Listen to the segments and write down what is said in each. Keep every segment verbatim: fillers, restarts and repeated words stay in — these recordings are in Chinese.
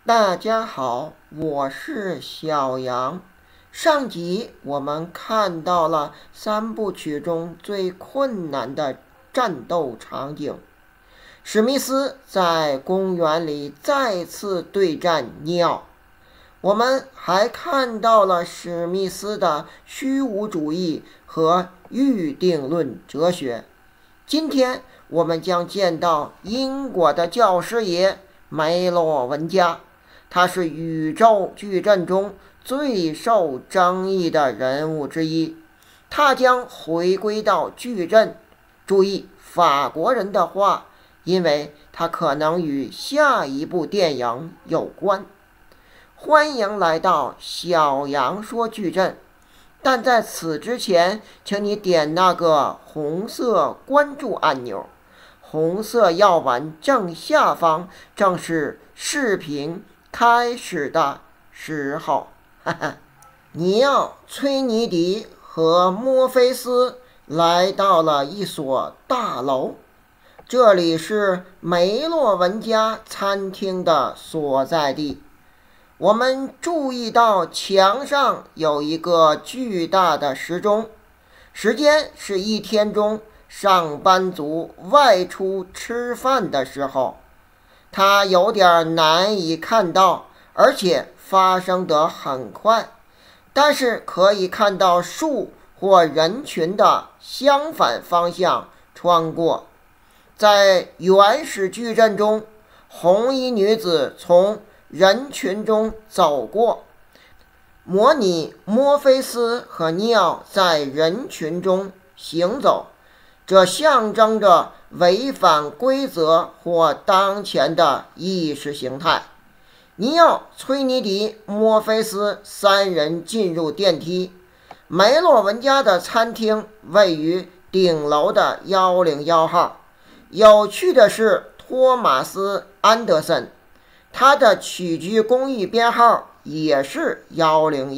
大家好，我是小杨。上集我们看到了三部曲中最困难的战斗场景，史密斯在公园里再次对战尼奥。我们还看到了史密斯的虚无主义和预定论哲学。今天我们将见到英国的教师爷梅洛文加。他是宇宙矩阵中最受争议的人物之一，他将回归到矩阵。注意法国人的话，因为他可能与下一部电影有关。欢迎来到小杨说矩阵，但在此之前，请你点那个红色关注按钮，红色药丸正下方正是视频开始的时候。哈哈，尼奥、崔尼迪和墨菲斯来到了一所大楼，这里是梅洛文家餐厅的所在地。我们注意到墙上有一个巨大的时钟，时间是一天中上班族外出吃饭的时候。它有点难以看到，而且发生得很快，但是可以看到树或人群的相反方向穿过。在原始矩阵中，红衣女子从人群中走过，模拟墨菲斯和尼奥在人群中行走，这象征着违反规则或当前的意识形态。尼奥、崔尼迪、墨菲斯三人进入电梯。梅洛文家的餐厅位于顶楼的一零一号。有趣的是，托马斯·安德森，他的起居公寓编号也是一零一。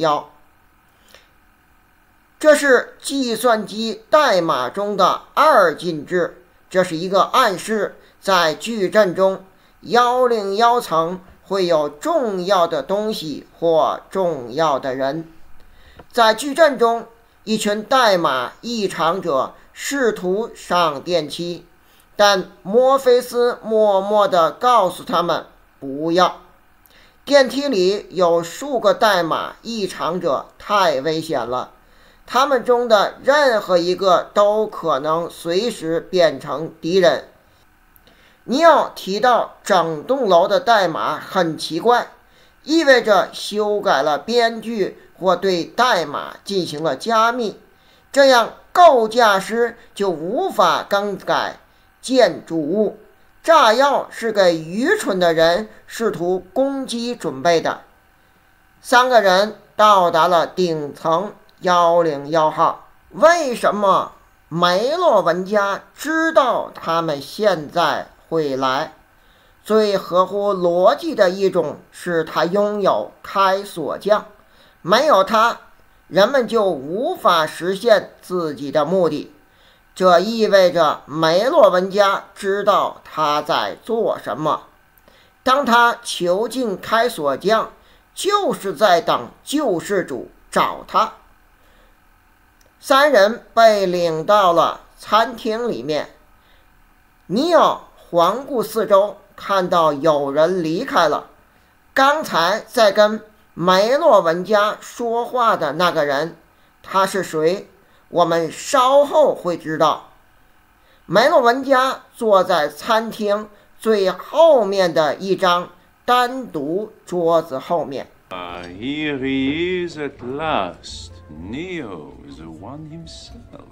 这是计算机代码中的二进制，这是一个暗示，在矩阵中一零一层会有重要的东西或重要的人。在矩阵中，一群代码异常者试图上电梯，但墨菲斯默默地告诉他们不要。电梯里有数个代码异常者，太危险了，他们中的任何一个都可能随时变成敌人。尼奥提到整栋楼的代码很奇怪，意味着修改了编剧或对代码进行了加密，这样构架师就无法更改建筑物。炸药是给愚蠢的人试图攻击准备的。三个人到达了顶层一零一号。为什么梅洛文家知道他们现在会来？最合乎逻辑的一种是他拥有开锁匠，没有他，人们就无法实现自己的目的。这意味着梅洛文家知道他在做什么。当他囚禁开锁匠，就是在等救世主找他。三人被领到了餐厅里面。尼奥环顾四周，看到有人离开了。刚才在跟梅洛文家说话的那个人，他是谁？我们稍后会知道。梅洛文家坐在餐厅最后面的一张单独桌子后面。 Ah, here he is at last. Neo is the one himself,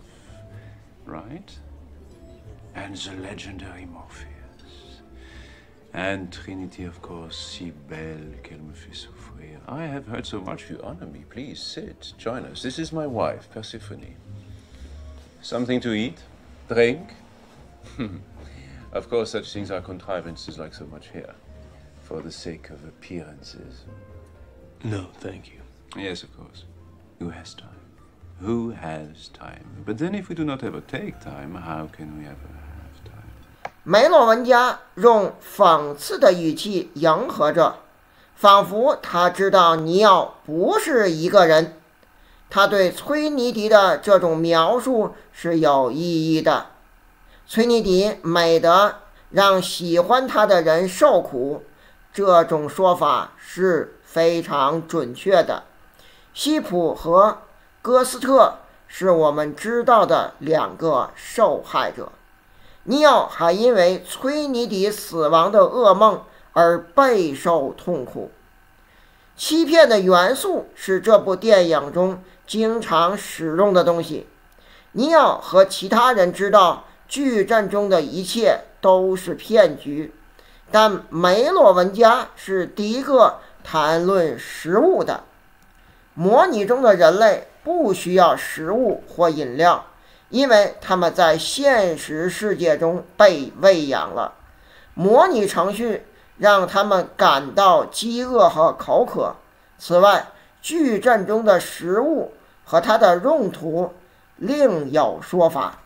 right? And the legendary Morpheus. And Trinity, of course, si belle qu'elle me fait souffrir. I have heard so much you honor me. Please sit, join us. This is my wife, Persephone. Something to eat? Drink? Of course, such things are contrivances like so much here, for the sake of appearances. No, thank you. Yes, of course. Who has time? Who has time? But then if we do not ever take time, how can we ever have time? 梅洛文家用讽刺的语气迎合着， 仿佛他知道尼奥不是一个人。他对崔尼迪的这种描述是有意义的。崔尼迪美得让喜欢他的人受苦，这种说法是非常准确的。西普和戈斯特是我们知道的两个受害者。尼奥还因为崔尼迪死亡的噩梦而备受痛苦。欺骗的元素是这部电影中经常使用的东西。尼奥和其他人知道矩阵中的一切都是骗局，但梅洛文加是第一个谈论食物的。模拟中的人类不需要食物或饮料，因为他们在现实世界中被喂养了。模拟程序让他们感到饥饿和口渴。此外，矩阵中的食物和它的用途另有说法。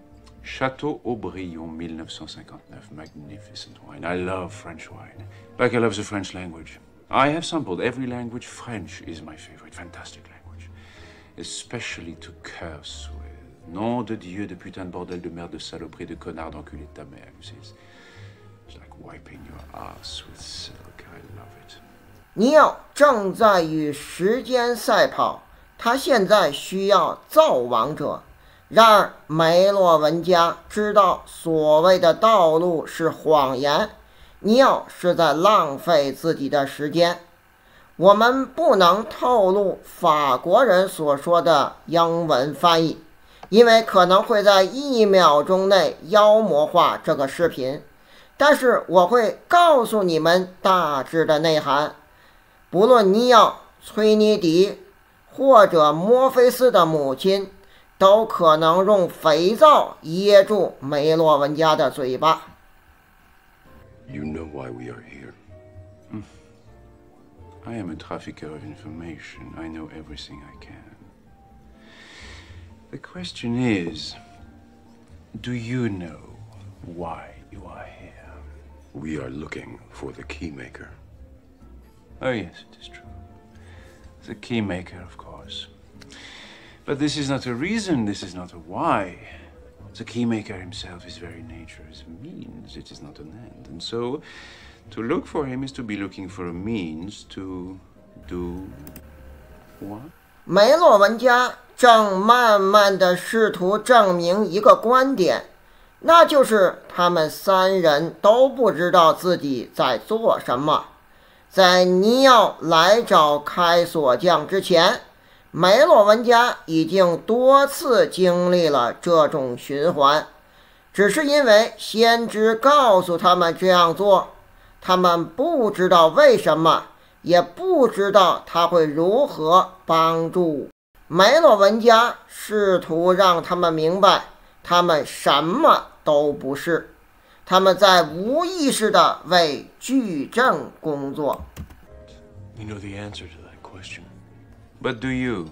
Chateau Aubryon, nineteen fifty-nine. Magnificent wine. I love French wine. Like I love the French language. I have sampled every language. French is my favorite. Fantastic language. Especially to curse with. Nom de Dieu, de putain de bordel de merde, de saloperie, de connard, d'enculé de ta mère. It's, it's like wiping your ass with silk. I love it. 尼奥正在与时间赛跑，他现在需要造王者。然而梅洛文加知道所谓的道路是谎言，尼奥是在浪费自己的时间。我们不能透露法国人所说的英文翻译，因为可能会在一秒钟内妖魔化这个视频，但是我会告诉你们大致的内涵。不论尼奥、崔尼迪或者墨菲斯的母亲都可能用肥皂噎住梅洛文加的嘴巴。 You know why we are here. Mm. I am a trafficker of information. I know everything I can. The question is, do you know why you are here? We are looking for the Keymaker. Oh, yes, it is true. The Keymaker, of course. But this is not a reason, this is not a why. The Keymaker himself, his very nature is a means, it is not an end. And so, to look for him is to be looking for a means to do what? 梅洛文加正慢慢地试图证明一个观点，那就是他们三人都不知道自己在做什么。在尼奥来找开锁匠之前，梅洛文加已经多次经历了这种循环，只是因为先知告诉他们这样做，他们不知道为什么，也不知道他会如何帮助。梅洛文加试图让他们明白，他们什么都不是，他们在无意识地为矩阵工作。 You know the answer to that question. But do you?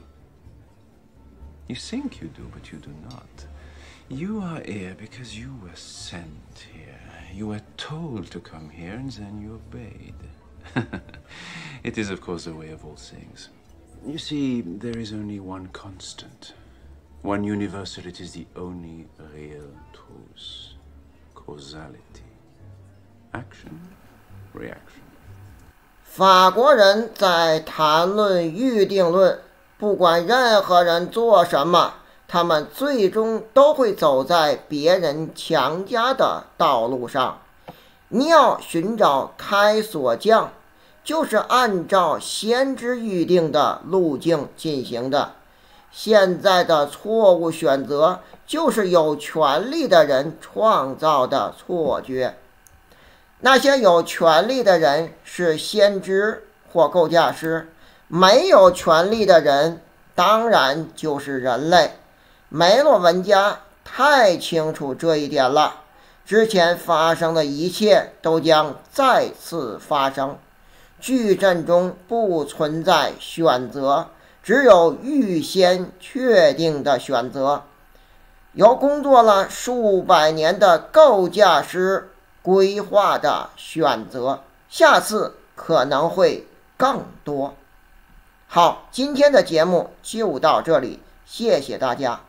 You think you do, but you do not. You are here because you were sent here. You were told to come here, and then you obeyed. It is, of course, the way of all things. You see, there is only one constant, one universal. It is the only real truth. Causality. Action, reaction. 法国人在谈论预定论，不管任何人做什么，他们最终都会走在别人强加的道路上。尼奥寻找开锁匠，就是按照先知预定的路径进行的。现在的错误选择，就是有权力的人创造的错觉。 那些有权力的人是先知或构架师，没有权力的人当然就是人类。梅洛文加太清楚这一点了，之前发生的一切都将再次发生。矩阵中不存在选择，只有预先确定的选择。由工作了数百年的构架师 规划的选择。下次可能会更多。好，今天的节目就到这里，谢谢大家。